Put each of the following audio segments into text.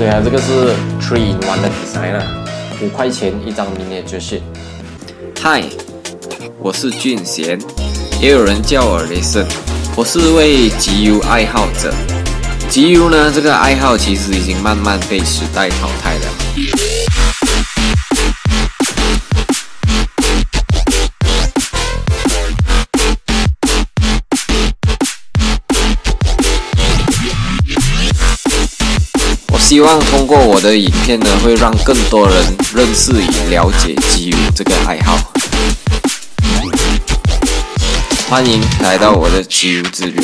所以它这个是 3 in 1的 design 啦，5块钱一张 miniature sheet。 嗨，我是俊贤，也有人叫我雷森，我是位集邮爱好者。集邮呢，这个爱好其实已经慢慢被时代淘汰了。希望通过我的影片呢，会让更多人认识与了解集邮这个爱好。欢迎来到我的集邮之旅。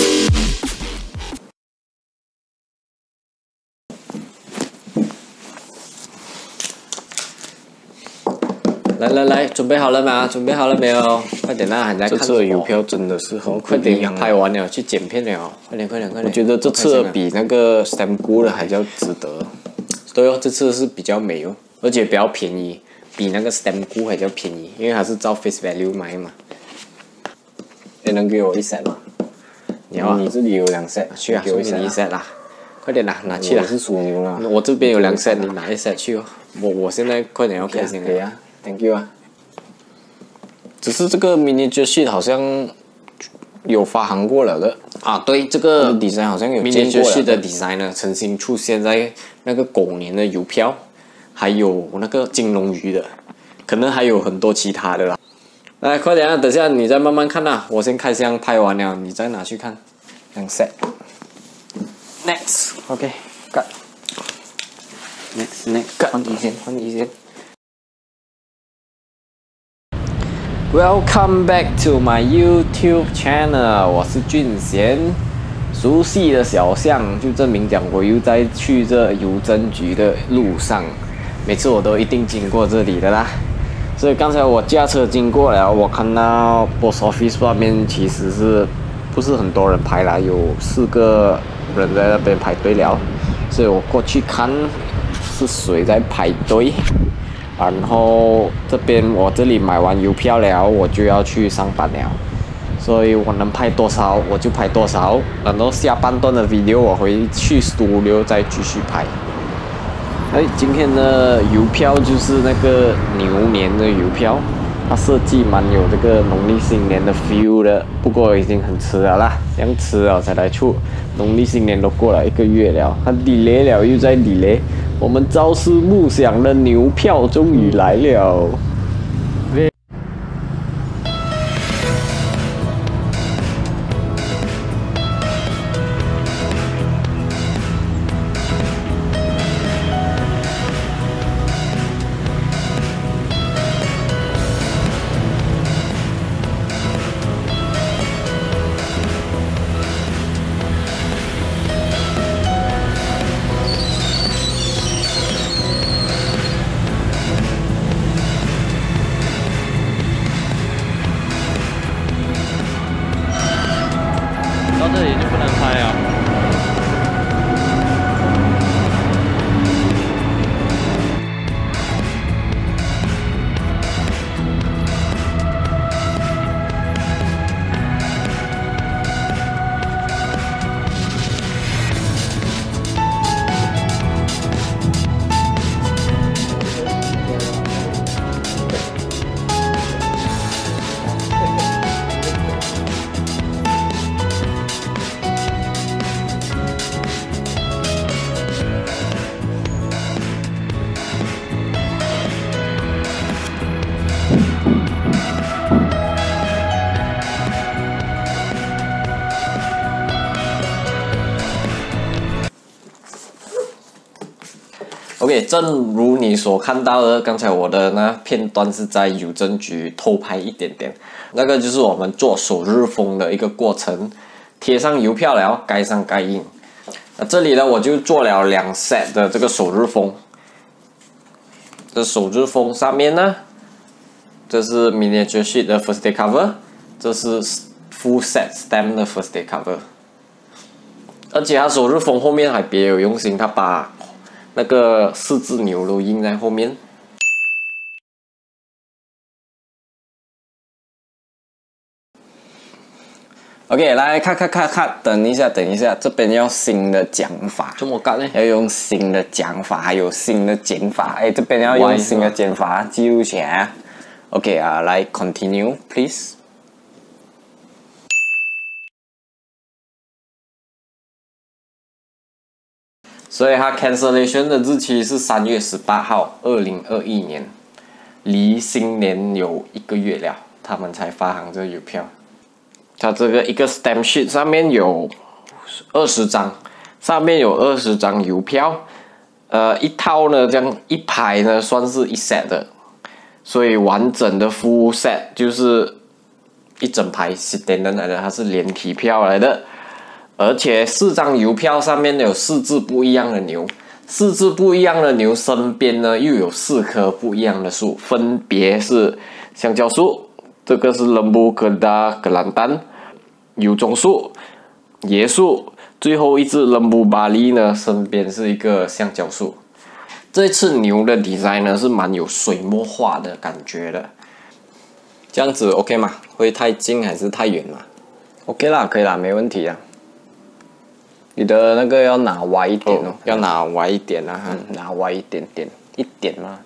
来，准备好了吗？准备好了没有？快点啦，还在看。这次的邮票真的是很快点拍完了，去剪片了，快点！我觉得这次比那个 Stamp Go 的还要值得。对哦，这次是比较美哦，而且比较便宜，比那个 Stamp Go 还要便宜，因为它是照 Face Value 买嘛。你能给我1 set 吗？你要啊？你这里有2 set， 去啊，给我1 set 啦！快点啦，拿去啦！我是属牛啦。我这边有2 set， 你拿1 set 去哦。我现在快点要开心了。可以啊 ，Thank you 啊。只是这个 miniature sheet 好像有发行过了的啊，对，这个 design 好像有 miniature sheet 的 design 呢，曾经出现在那个狗年的邮票，还有那个金龙鱼的，可能还有很多其他的啦。来，快点啊！等下你再慢慢看啦，我先开箱拍完了，你再拿去看。2 set。Next，OK，cut。Next，cut。换你先。Welcome back to my YouTube channel， 我是俊贤。熟悉的小巷就证明讲我又在去这邮政局的路上，每次我都一定经过这里的啦。所以刚才我驾车经过了，我看到 Post Office 外面其实是不是很多人排啦，有4个人在那边排队了，所以我过去看是谁在排队。然后我这里买完邮票了，我就要去上班了，所以我能拍多少我就拍多少，然后下半段的 video 我回去studio再继续拍。今天的邮票就是那个牛年的邮票，它设计蛮有这个农历新年的 feel 的，不过已经很迟了啦，这样迟了才来出，农历新年都过了1个月了，它 delay 了又再 delay。我们朝思暮想的牛票终于来了。到这里就不能拍啊。OK， 正如你所看到的，刚才我的那片段是在邮政局偷拍一点点，那个就是我们做首日封的一个过程，贴上邮票了，盖上盖印。这里呢，我就做了2 set 的这个首日封。这首日封上面呢，这是 miniature sheet 的 first day cover， 这是 full set stamp 的 first day cover。而且它首日封后面还别有用心，它把那个4只牛都印在后面。 OK， 来看，等一下，这边要新的讲法， 这么干呢？ 要用新的讲法，还有新的减法。哎，这边要用新的减法，记录起来。OK 啊，来 continue please。所以它 cancellation 的日期是3月18号，2021年，离新年有1个月了，他们才发行这个邮票。它这个一个 stamp sheet 上面有20张，上面有20张邮票，一套呢，这样一排呢算是一 set 的，所以完整的 full set 就是一整排 standard 来的，它是连体票来的。而且4张邮票上面有4只不一样的牛，4只不一样的牛身边呢又有4棵不一样的树，分别是香蕉树，这个是冷布格达格兰丹，油棕树、椰树，最后一只冷布巴利呢身边是一个香蕉树。这次牛的 design 呢是蛮有水墨画的感觉的，这样子 OK 吗？会太近还是太远吗 ？OK 啦，可以啦，没问题啊。你的那个要拿歪一点哦，要拿歪一点啊，拿歪一点嘛。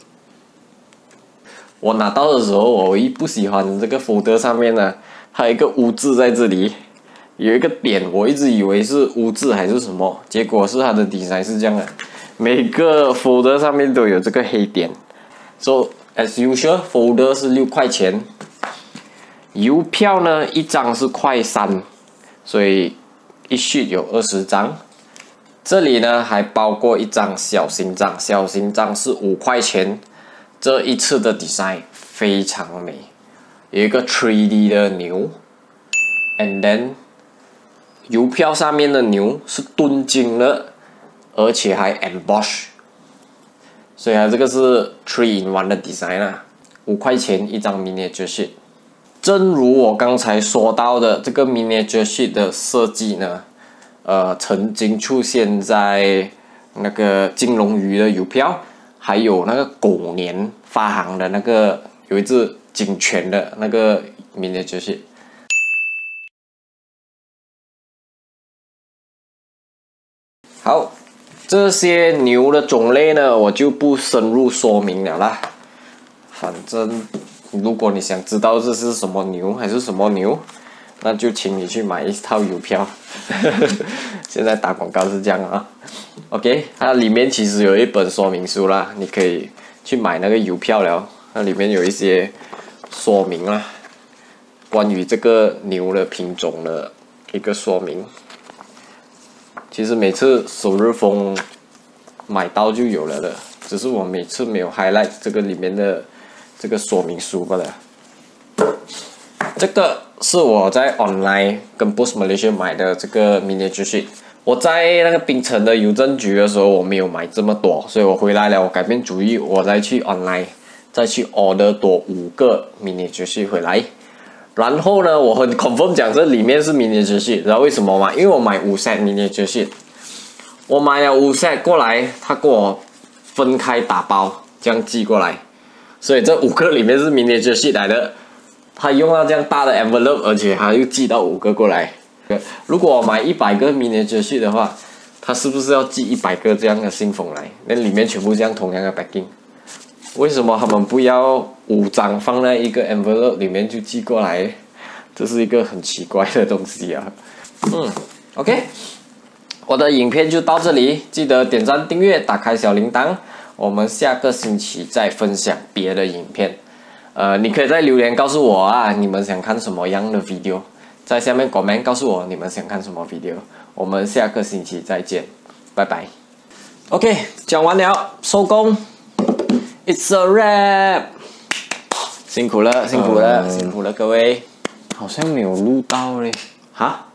我拿到的时候，我唯一不喜欢这个 folder 上面呢，还有一个污渍在这里，有一个点，我一直以为是污渍还是什么，结果是它的 design 是这样的，每个 folder 上面都有这个黑点。So as usual， folder 是6块钱，邮票呢1张是3块，所以一 sheet 有20张，这里呢还包括1张小心脏，小心脏是5块钱。这一次的 design 非常美，有一个 3D 的牛 ，and then 邮票上面的牛是镀金的，而且还 emboss， 所以它这个是 3 in 1的 design 啦，5块钱1张 miniature sheet。正如我刚才说到的，这个 miniature sheet 的设计呢，曾经出现在那个金龙鱼的邮票，还有那个狗年发行的那个有一只警犬的那个 miniature sheet。好，这些牛的种类呢，我就不深入说明了啦，反正。如果你想知道这是什么牛还是什么牛，那就请你去买一套邮票。现在打广告是这样啊。OK， 它里面其实有一本说明书啦，你可以去买那个邮票了。那里面有一些说明啦，关于这个牛的品种的一个说明。其实每次首日封买到就有了的，只是我每次没有 highlight 这个里面的。这个说明书罢了。这个是我在 online 跟 Post Malaysia 买的这个 miniature sheet。我在那个槟城的邮政局的时候，我没有买这么多，所以我回来了，我改变主意，我再去 online 再去 order 多5个 miniature sheet 回来。然后呢，我很 confirm 讲这里面是 miniature sheet， 知道为什么吗？因为我买5 set miniature sheet， 我买了5 set 过来，他给我分开打包，这样寄过来。所以这5个里面是 miniature sheet 来的，他用到这样大的 envelope， 而且还又寄到5个过来。如果我买100个 miniature sheet 的话，他是不是要寄100个这样的信封来？那里面全部这样同样的 packing？ 为什么他们不要5张放在一个 envelope 里面就寄过来？这是一个很奇怪的东西啊。OK， 我的影片就到这里，记得点赞、订阅、打开小铃铛。我们下个星期再分享别的影片，你可以在留言告诉我啊，你们想看什么样的 video， 在下面 comment 告诉我你们想看什么 video， 我们下个星期再见，拜拜。OK， 讲完了，收工 ，It's a wrap， 辛苦了各位， 好像没有录到嘞， 哈。